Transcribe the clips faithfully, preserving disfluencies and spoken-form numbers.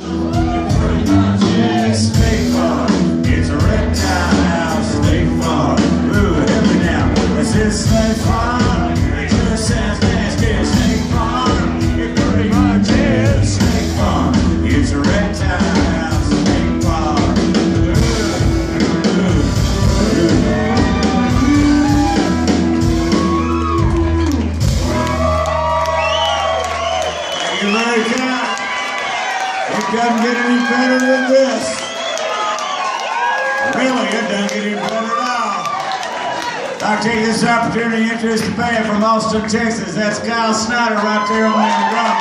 State Farm, it's a reptile. State Farm, ooh, help me now. This is State Farm, it just sounds nasty. State Farm, it pretty much is. State Farm, it's a reptile. State Farm, ooh, ooh, ooh. Thank you, Larry Cat. It doesn't get any better than this. Really, it doesn't get any better at all. I'll take this opportunity to introduce the band from Austin, Texas. That's Kyle Snyder right there on the drum.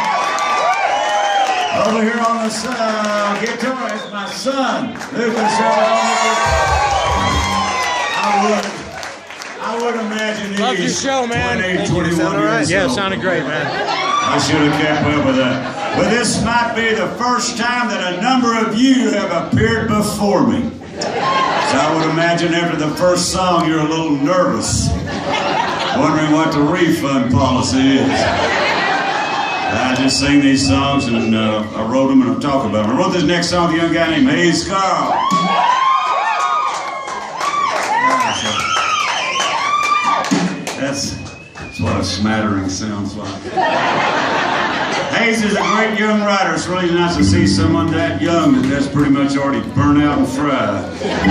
Over here on the uh, guitar is my son, Lucas. I would, I would imagine he's Love your show, man. twenty, twenty-one all right? years Yeah, it old. sounded great, man. I should have kept up with that. But this might be the first time that a number of you have appeared before me. So I would imagine after the first song you're a little nervous, wondering what the refund policy is. I just sing these songs and uh, I wrote them and I'll talk about them. I wrote this next song with a young guy named Hayes Carl. That's, that's what a smattering sounds like. Hayes is a great young writer. It's really nice to see someone that young that that's pretty much already burnt out and fried.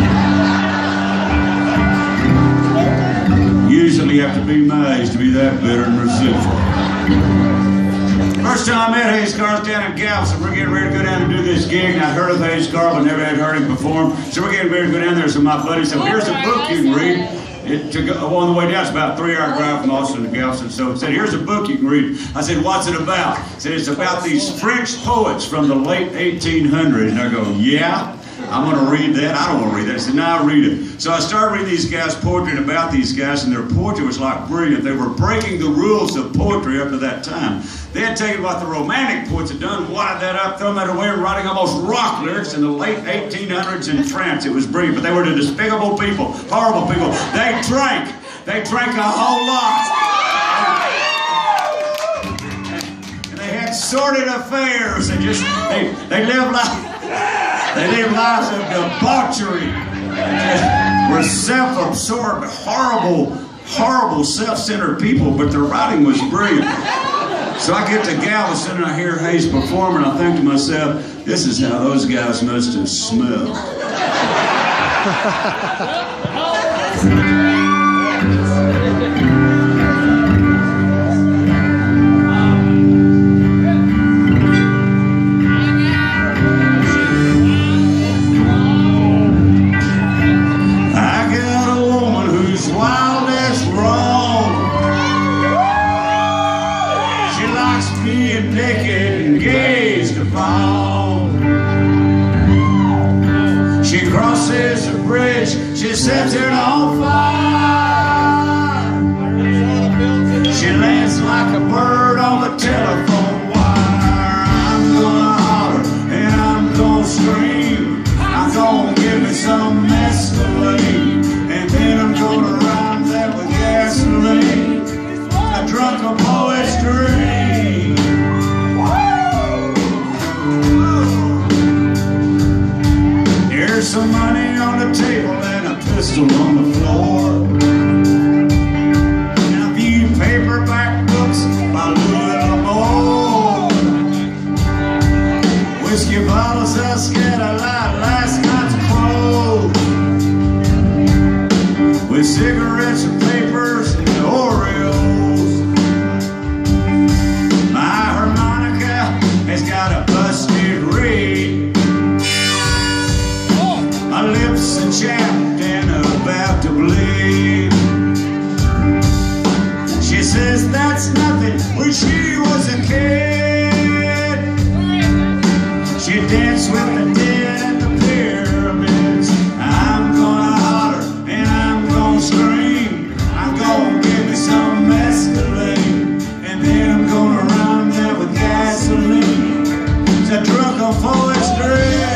Usually you have to be my age to be that bitter and resentful. First time I met Hayes Carl was down in Galveston. We're getting ready to go down and do this gig, and I'd heard of Hayes Carl, but never had heard him perform. So we're getting ready to go down there. So my buddy said, well, here's a book you can read. It took, on the way down, it's about a three-hour drive from Austin to Galveston. So it said, here's a book you can read. I said, what's it about? He said, it's about these French poets from the late eighteen hundreds. And I go, yeah? I'm going to read that? I don't want to read that. I said, no, I'll read it. So I started reading these guys' poetry and about these guys, and their poetry was like brilliant. They were breaking the rules of poetry up to that time. They had taken what the Romantic poets had done, wadded that up, thrown that away, and writing almost rock lyrics in the late eighteen hundreds in France. It was brilliant, but they were the despicable people, horrible people. They drank. They drank a whole lot. And they had sordid affairs. They just, they, they lived like... They live lives of debauchery. They were self-absorbed, horrible, horrible, self-centered people, but their writing was brilliant. So I get to Galveston and I hear Hayes perform and I think to myself, this is how those guys must have smelled. She sets it on fire. She lands like a bird on the telephone wire. I'm gonna holler and I'm gonna scream. I'm gonna give me some mescaline, and then I'm gonna rhyme that with gasoline. I drunk a poet's dream. Here's some money on the table and a pistol on the floor, and a few paperback books by Louis L'Amour. Whiskey bottles, I scared a lot, last night's clothes, with cigarettes and papers and Oreos. My harmonica has got a busted reed. My lips are chapped and about to bleed. She says that's nothing when she was a kid. She danced with the dead at the pyramids. I'm gonna holler and I'm gonna scream. I'm gonna give me some mescaline, and then I'm gonna rhyme that with gasoline. It's a drunk on poet's dream.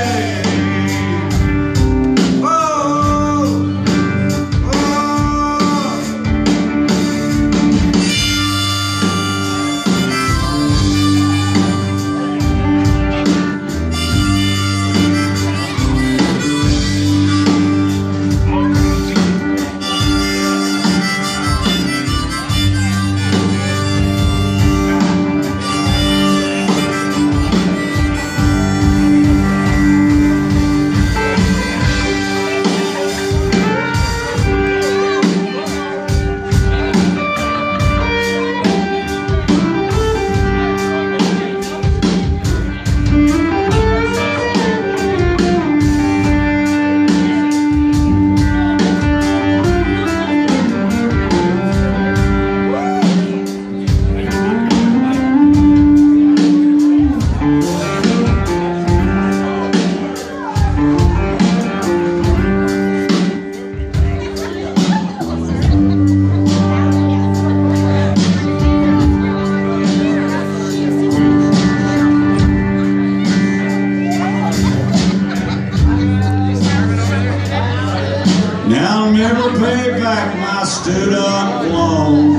stood up alone,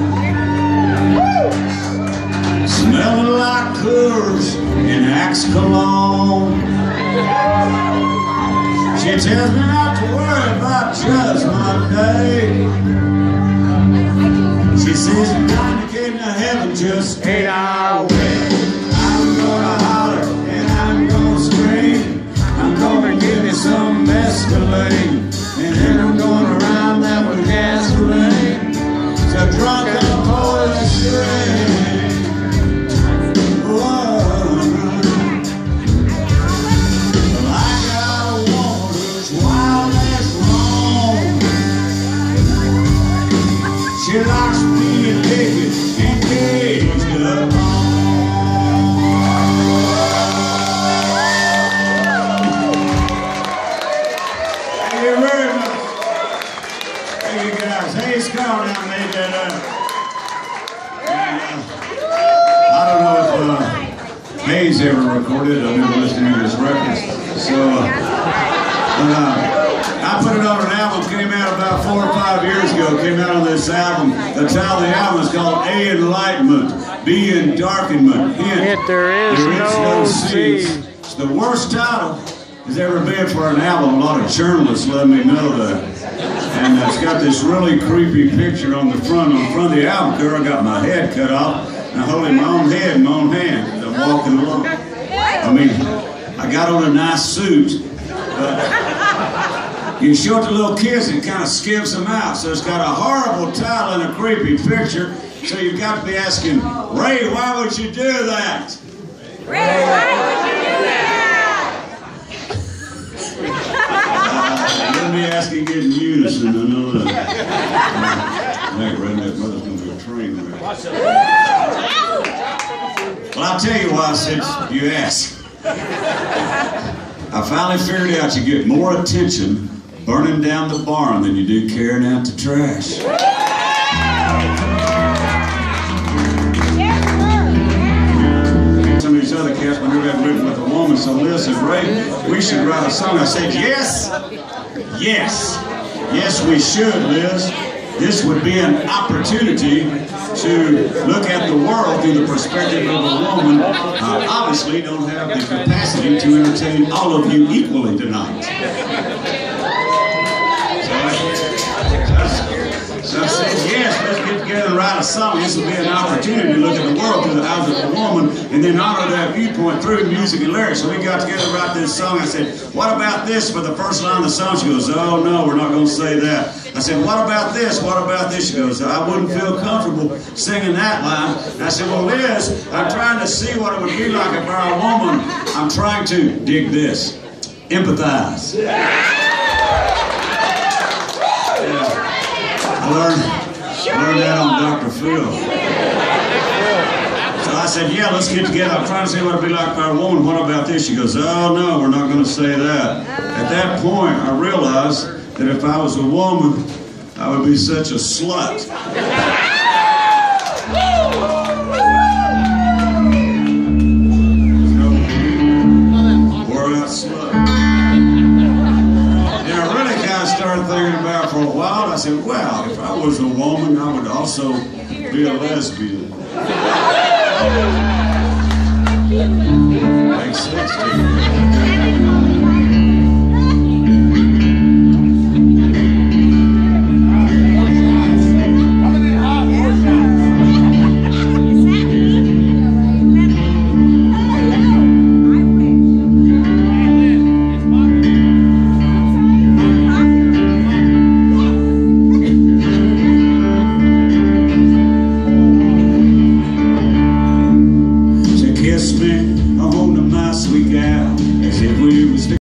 smelling like Coors and Axe cologne. She tells me not to worry about Judgment Day. She says I'm trying to get to heaven just eight hours away. I'm gonna holler and I'm gonna scream. I'm gonna give you some mescaline, and then I'm gonna rhyme that with gasoline. So drunk and poison string. Whoa. Well, I got a woman who's wild as wrong. She likes being naked and caged up. Hey, Scott now made that up. And, uh, I don't know if uh, Hayes ever recorded. I've never listened to his records. So, uh, but, uh, I put it on an album, came out about four or five years ago, came out on this album. The title of the album is called A Enlightenment, B Endarkenment. Hint, there is, there is no, no C. It's the worst title has ever been for an album. A lot of journalists let me know that. And it's got this really creepy picture on the front. On the front of the album cover, I got my head cut off, and I'm holding my own head in my own hand as I'm walking along. I mean, I got on a nice suit, but you show it to little kids and it kind of skips them out. So it's got a horrible title and a creepy picture. So you've got to be asking, Ray, why would you do that? Ray, why would you do that? Let me ask you get in unison. I know that. That redneck mother's going to be a train wreck. Well, I'll tell you why, since you asked. I finally figured out you get more attention burning down the barn than you do carrying out the trash. Some of these other cats, when they got written with a woman, so Liz said, Ray, we should write a song. I said, yes. Yes, yes we should, Liz. This would be an opportunity to look at the world through the perspective of a woman. I obviously don't have the capacity to entertain all of you equally tonight. So I said, yes, let's get together and write a song. This will be an opportunity to look at the world through the eyes of a woman and then honor that viewpoint through music and lyrics. So we got together and write this song. I said, what about this for the first line of the song? She goes, oh no, we're not going to say that. I said, what about this? What about this? She goes, I wouldn't feel comfortable singing that line. And I said, well, Liz, I'm trying to see what it would be like if I were a woman. I'm trying to dig this. Empathize. Yeah. I learned, I learned that on Doctor Phil. So I said, yeah, let's get together. I'm trying to see what it'd be like if I were a woman. What about this? She goes, oh, no, we're not going to say that. At that point, I realized that if I was a woman, I would be such a slut. Wore out slut. And I really kind of started thinking about it for a while. I said, well, if I was a woman, I would also be a lesbian. Makes sense to me.